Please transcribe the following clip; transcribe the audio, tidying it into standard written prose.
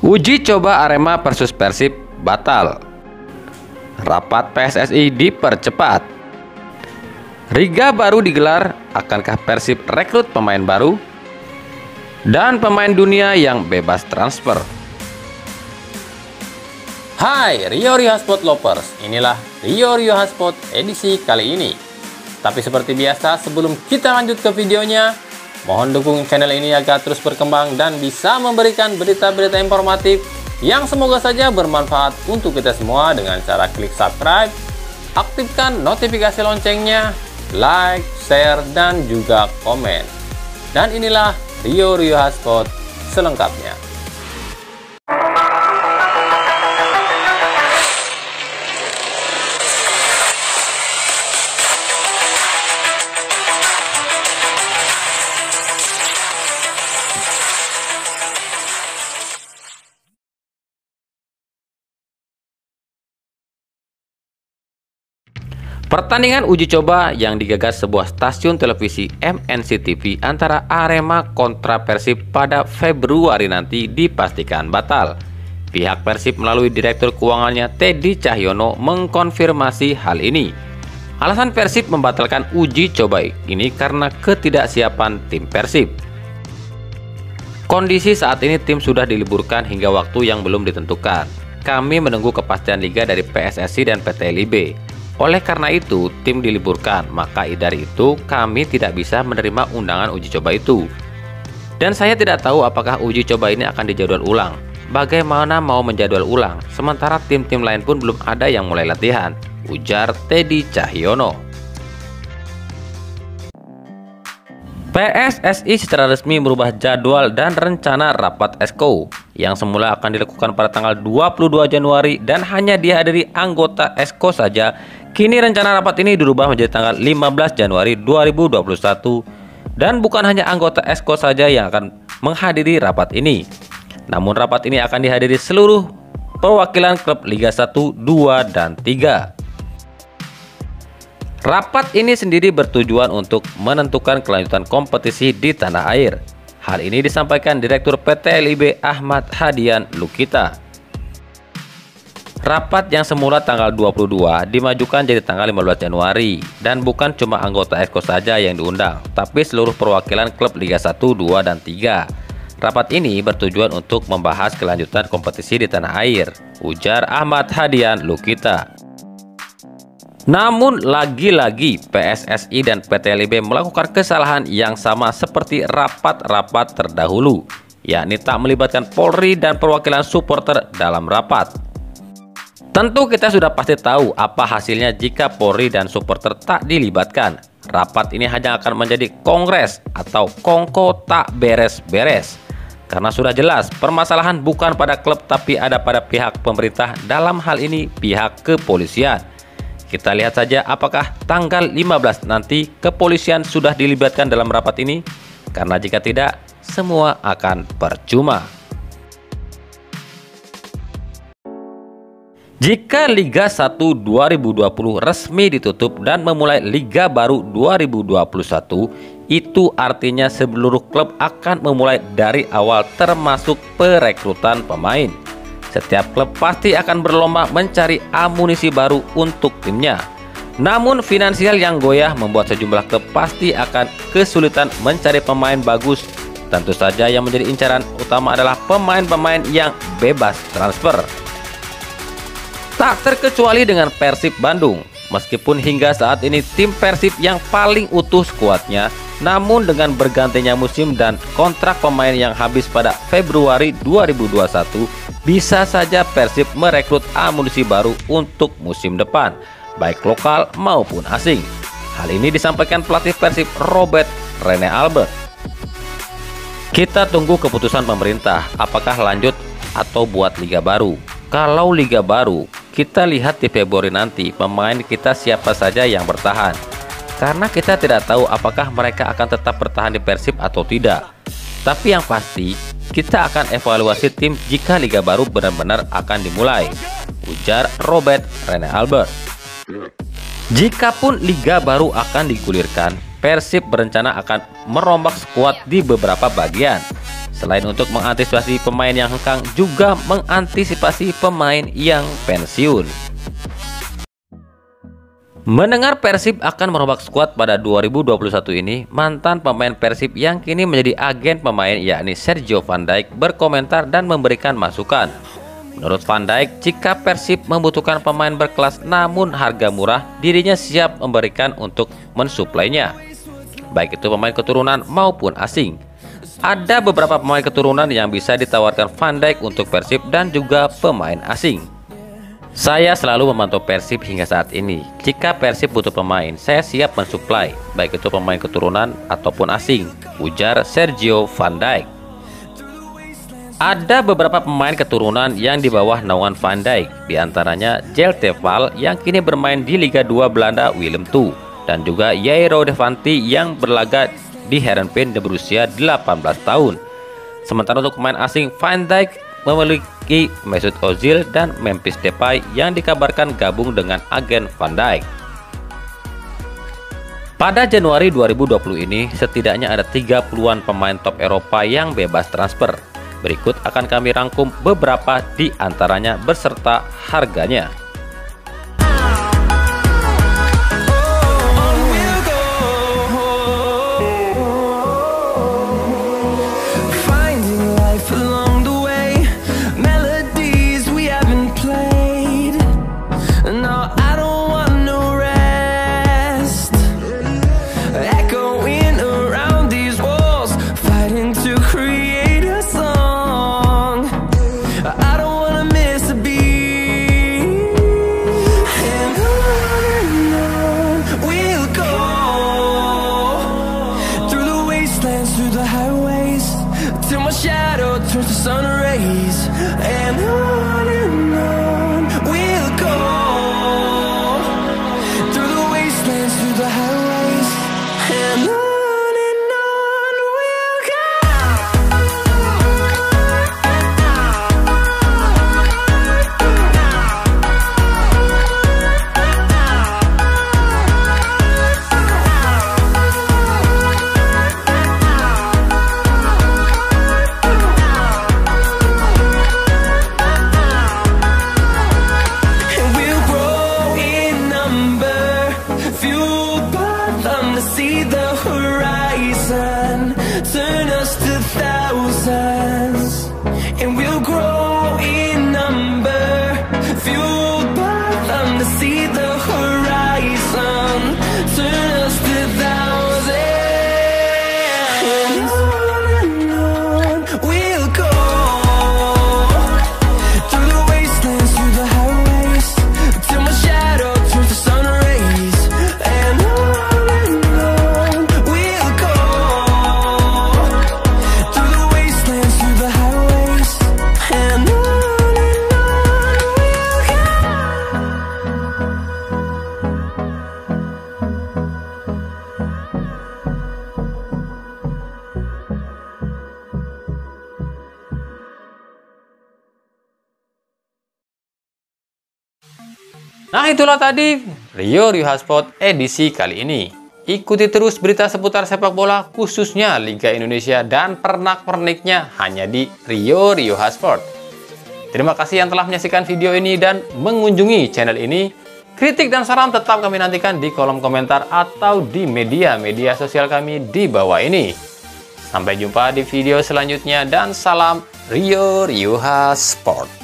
Uji coba Arema versus Persib batal. Rapat PSSI dipercepat. Liga baru digelar, akankah Persib rekrut pemain baru? Dan pemain dunia yang bebas transfer. Hai Rio Hotspot Lovers, inilah Rio Hotspot edisi kali ini. Tapi seperti biasa, sebelum kita lanjut ke videonya, mohon dukung channel ini agar terus berkembang dan bisa memberikan berita-berita informatif yang semoga saja bermanfaat untuk kita semua dengan cara klik subscribe, aktifkan notifikasi loncengnya, like, share, dan juga komen. Dan inilah Rio Hotspot selengkapnya. Pertandingan uji coba yang digagas sebuah stasiun televisi MNC TV antara Arema kontra Persib pada Februari nanti dipastikan batal. Pihak Persib melalui Direktur Keuangannya Teddy Cahyono mengkonfirmasi hal ini. Alasan Persib membatalkan uji coba ini karena ketidaksiapan tim Persib. Kondisi saat ini tim sudah diliburkan hingga waktu yang belum ditentukan. Kami menunggu kepastian liga dari PSSI dan PT LIB. Oleh karena itu, tim diliburkan, maka dari itu kami tidak bisa menerima undangan uji coba itu. Dan saya tidak tahu apakah uji coba ini akan dijadwal ulang. Bagaimana mau menjadwal ulang, sementara tim-tim lain pun belum ada yang mulai latihan, ujar Teddy Cahyono. PSSI secara resmi merubah jadwal dan rencana rapat Exco yang semula akan dilakukan pada tanggal 22 Januari dan hanya dihadiri anggota Exco saja. Kini rencana rapat ini dirubah menjadi tanggal 15 Januari 2021 dan bukan hanya anggota Exco saja yang akan menghadiri rapat ini. Namun rapat ini akan dihadiri seluruh perwakilan klub Liga 1, 2, dan 3. Rapat ini sendiri bertujuan untuk menentukan kelanjutan kompetisi di tanah air. Hal ini disampaikan Direktur PT LIB Ahmad Hadian Lukita. Rapat yang semula tanggal 22 dimajukan jadi tanggal 15 Januari dan bukan cuma anggota Exco saja yang diundang, tapi seluruh perwakilan klub Liga 1, 2, dan 3. Rapat ini bertujuan untuk membahas kelanjutan kompetisi di tanah air, ujar Ahmad Hadian Lukita. Namun lagi-lagi PSSI dan PT LIB melakukan kesalahan yang sama seperti rapat-rapat terdahulu, yakni tak melibatkan Polri dan perwakilan supporter dalam rapat. Tentu kita sudah pasti tahu apa hasilnya jika Polri dan supporter tak dilibatkan. Rapat ini hanya akan menjadi kongres atau kongko tak beres-beres. Karena sudah jelas permasalahan bukan pada klub tapi ada pada pihak pemerintah, dalam hal ini pihak kepolisian. Kita lihat saja apakah tanggal 15 nanti kepolisian sudah dilibatkan dalam rapat ini. Karena jika tidak, semua akan percuma. Jika Liga 1 2020 resmi ditutup dan memulai Liga baru 2021, itu artinya seluruh klub akan memulai dari awal termasuk perekrutan pemain. Setiap klub pasti akan berlomba mencari amunisi baru untuk timnya. Namun finansial yang goyah membuat sejumlah klub pasti akan kesulitan mencari pemain bagus. Tentu saja yang menjadi incaran utama adalah pemain-pemain yang bebas transfer. Tak terkecuali dengan Persib Bandung. Meskipun hingga saat ini tim Persib yang paling utuh skuadnya, namun dengan bergantinya musim dan kontrak pemain yang habis pada Februari 2021, bisa saja Persib merekrut amunisi baru untuk musim depan, baik lokal maupun asing. Hal ini disampaikan pelatih Persib Robert Rene Albert. Kita tunggu keputusan pemerintah, apakah lanjut atau buat liga baru. Kalau liga baru, kita lihat di Februari nanti pemain kita siapa saja yang bertahan. Karena kita tidak tahu apakah mereka akan tetap bertahan di Persib atau tidak. Tapi yang pasti, kita akan evaluasi tim jika liga baru benar-benar akan dimulai, ujar Robert Rene Albert. Jikapun liga baru akan digulirkan, Persib berencana akan merombak skuad di beberapa bagian. Selain untuk mengantisipasi pemain yang hengkang, juga mengantisipasi pemain yang pensiun. Mendengar Persib akan merombak skuad pada 2021 ini, mantan pemain Persib yang kini menjadi agen pemain yakni Sergio Van Dijk berkomentar dan memberikan masukan. Menurut Van Dijk, jika Persib membutuhkan pemain berkelas namun harga murah, dirinya siap memberikan untuk mensuplainya, baik itu pemain keturunan maupun asing. Ada beberapa pemain keturunan yang bisa ditawarkan Van Dijk untuk Persib dan juga pemain asing. Saya selalu memantau Persib hingga saat ini. Jika Persib butuh pemain, saya siap mensuplai, baik itu pemain keturunan ataupun asing, ujar Sergio Van Dijk. Ada beberapa pemain keturunan yang di bawah naungan Van Dijk, diantaranya Jelteval yang kini bermain di Liga 2 Belanda Willem II, dan juga Jairo Devanti yang berlaga di Heerenveen berusia 18 tahun. Sementara untuk pemain asing, Van Dijk memiliki Mesut Ozil dan Memphis Depay yang dikabarkan gabung dengan agen Van Dijk. Pada Januari 2020 ini, setidaknya ada 30-an pemain top Eropa yang bebas transfer. Berikut akan kami rangkum beberapa di antaranya beserta harganya. Nah, itulah tadi Rio Hotspot edisi kali ini. Ikuti terus berita seputar sepak bola khususnya Liga Indonesia dan pernak-perniknya hanya di Rio Hotspot. Terima kasih yang telah menyaksikan video ini dan mengunjungi channel ini. Kritik dan saran tetap kami nantikan di kolom komentar atau di media sosial kami di bawah ini. Sampai jumpa di video selanjutnya dan salam Rio Hotspot.